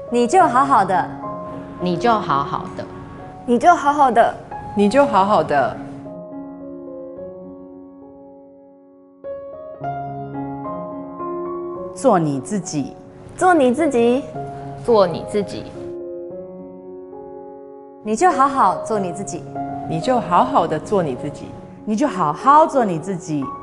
你就好好的， 你就好好的， 你就好好的， 你就好好的。 做你自己， 做你自己， 做你自己， 你就好好做你自己， 你就好好的做你自己， 你就好好做你自己。